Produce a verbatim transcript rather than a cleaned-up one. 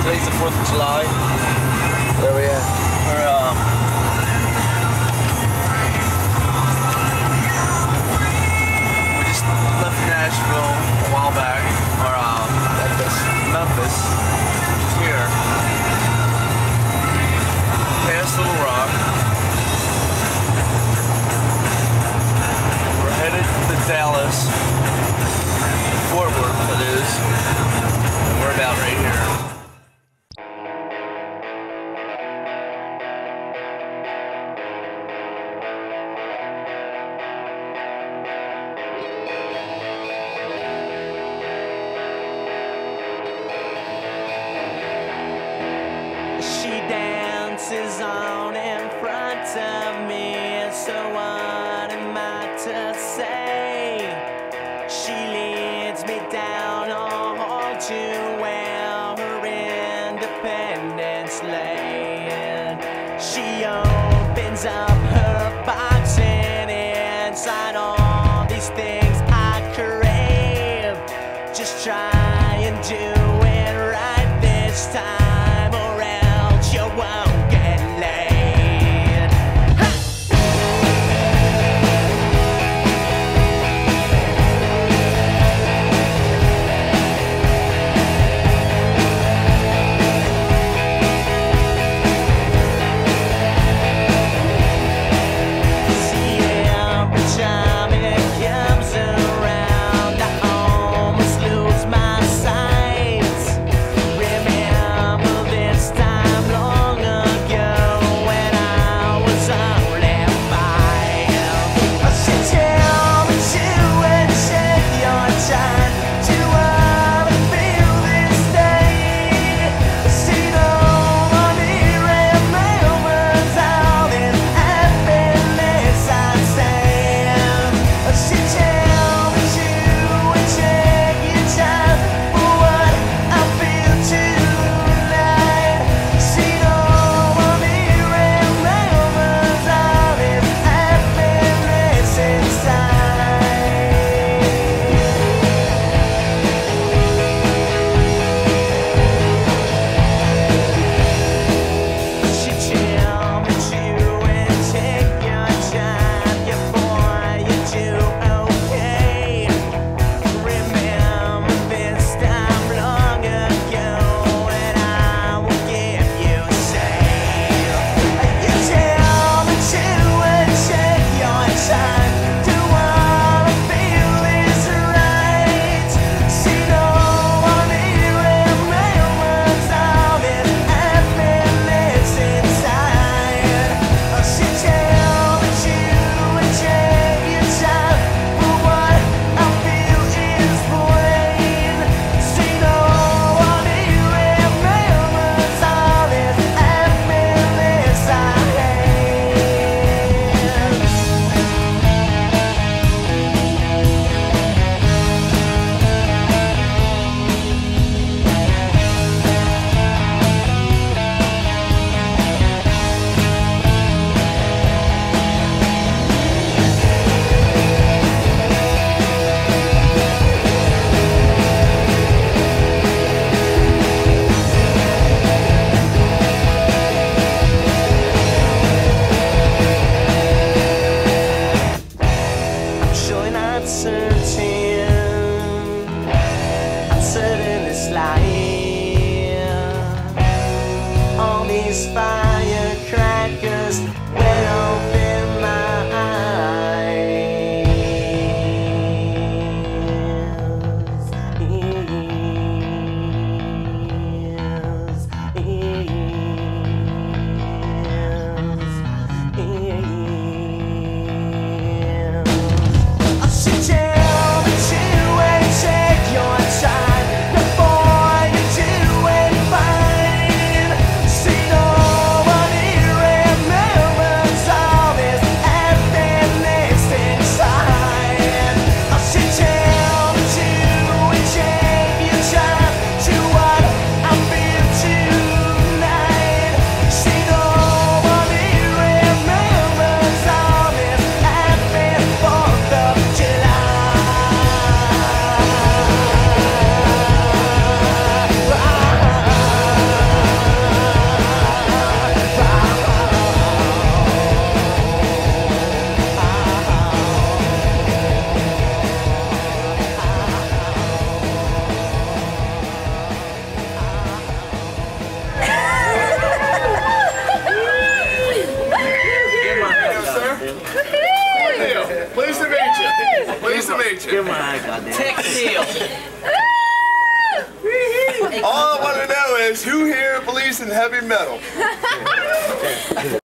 Today's the fourth of July. Where we at? We're, um, we just left Nashville a while back, or um, Memphis, Memphis, which is here. Past Little Rock. We're headed to Dallas, Fort Worth, that is. And we're about right here. She dances on in front of me, so what am I to say? She leads me down a hall to where her independence lay. She opens up her box and inside all these things I crave. Just try and do it right this time. All these firecrackers went open my eyes. Ears, ears, ears. I should tell me to and take your time before you do it fine. See no to meet you. Give my eye, goddamn. Tick deal. All I want to know is who here believes in heavy metal?